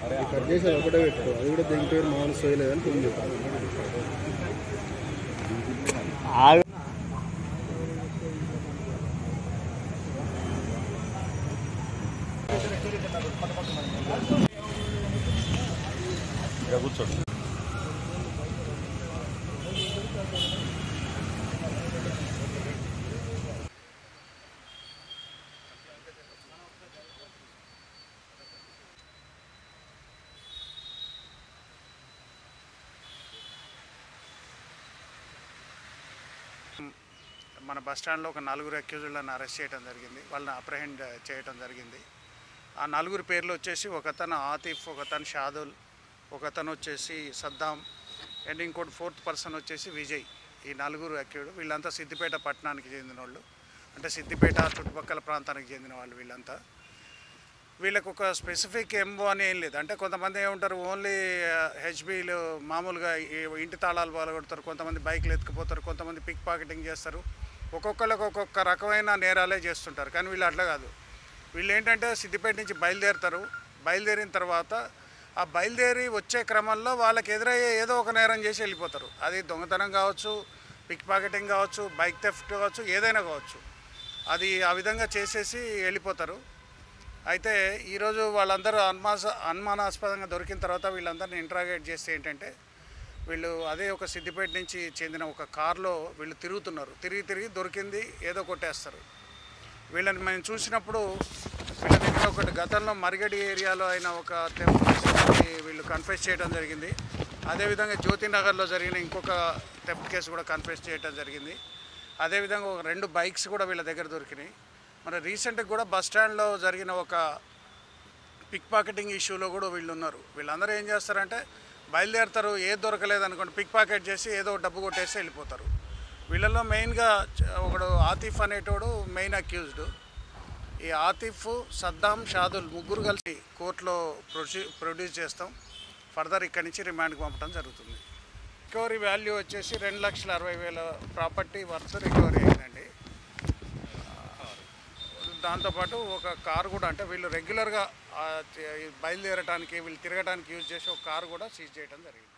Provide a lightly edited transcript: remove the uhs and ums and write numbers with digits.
Cut చేసి ఒకటే పెట్టు, అది కూడా దీని పేరు మామూలు చేయలేదని ఫోన్ చెప్పాను. కూర్చోండి. మన బస్టాండ్లో ఒక 4 అక్యూజులను అరెస్ట్ చేయడం జరిగింది. వాళ్ళని అప్రహెండ్ చేయడం జరిగింది. ఆ 4 పేర్లు వచ్చేసి ఒకతను ఆతిఫ్, ఒకతను షాదుల్, ఒకతను వచ్చేసి సద్దాం అండ్ ఇంకోటి 4th పర్సన్ వచ్చేసి విజయ్. ఈ 4 అక్యూడ్ వీళ్ళంతా సిద్దిపేట పట్టణానికి చెందిన వాళ్ళు, అంటే సిద్దిపేట చుట్టుపక్కల ప్రాంతానికి చెందిన వాళ్ళు. వీళ్ళకు ఒక స్పెసిఫిక్ ఎంఓ అని ఏం లేదు. అంటే కొంతమంది ఏముంటారు, ఓన్లీ హెచ్బీలు మామూలుగా ఇంటి తాళాలు పాల్గొడతారు, కొంతమంది బైక్లు ఎత్తుకుపోతారు, కొంతమంది పిక్ పాకెటింగ్ చేస్తారు. ఒక్కొక్కరికి ఒక్కొక్క రకమైన నేరాలే చేస్తుంటారు. కానీ వీళ్ళు అట్లా కాదు. వీళ్ళు ఏంటంటే సిద్దిపేట నుంచి బయలుదేరిన తర్వాత ఆ బయలుదేరి వచ్చే క్రమంలో వాళ్ళకి ఎదురయ్యే ఏదో ఒక నేరం చేసి వెళ్ళిపోతారు. అది దొంగతనం కావచ్చు, పిక్ పాకెటింగ్ కావచ్చు, బైక్ థెఫ్ట్ కావచ్చు, ఏదైనా కావచ్చు. అది ఆ విధంగా చేసేసి వెళ్ళిపోతారు. అయితే ఈరోజు వాళ్ళందరూ అనుమానాస్పదంగా దొరికిన తర్వాత వీళ్ళందరినీ ఇంట్రాగేట్ చేస్తే ఏంటంటే, వీళ్ళు అదే ఒక సిద్దిపేట నుంచి చెందిన ఒక కారులో వీళ్ళు తిరుగుతున్నారు. తిరిగి దొరికింది ఏదో కొట్టేస్తారు. వీళ్ళని మేము చూసినప్పుడు వీళ్ళ దగ్గర ఒకటి గతంలో మరిగడి ఏరియాలో అయిన ఒక థెఫ్ట్ వీళ్ళు కన్ఫెస్ చేయడం జరిగింది. అదేవిధంగా జ్యోతినగర్లో జరిగిన ఇంకొక థెఫ్ట్ కేసు కూడా కన్ఫెస్ చేయడం జరిగింది. అదేవిధంగా ఒక 2 బైక్స్ కూడా వీళ్ళ దగ్గర దొరికినాయి. మరి రీసెంట్గా కూడా బస్టాండ్లో జరిగిన ఒక పిక్ పాకెటింగ్ ఇష్యూలో కూడా వీళ్ళు ఉన్నారు. వీళ్ళందరూ ఏం చేస్తారంటే బయలుదేరుతారు, ఏది దొరకలేదు అనుకోండి, పిక్ పాకెట్ చేసి ఏదో డబ్బు కొట్టేసి వెళ్ళిపోతారు. వీళ్ళల్లో మెయిన్గా ఒకడు ఆతిఫ్ అనేటోడు మెయిన్ అక్యూజ్డ్. ఈ ఆతిఫ్, సద్దాం, షాదుల్ ముగ్గురు కలిసి కోర్టులో ప్రొడ్యూస్ చేస్తాం. ఫర్దర్ ఇక్కడి నుంచి రిమాండ్కి పంపడం జరుగుతుంది. రికవరీ వాల్యూ వచ్చేసి 2,60,000 ప్రాపర్టీ వర్త్ రికవరీ అయిందండి. దాంతోపాటు ఒక కారు కూడా, అంటే వీళ్ళు రెగ్యులర్గా బయలుదేరడానికి వీళ్ళు తిరగడానికి యూజ్ చేసే ఒక కారు కూడా సీజ్ చేయడం జరిగింది.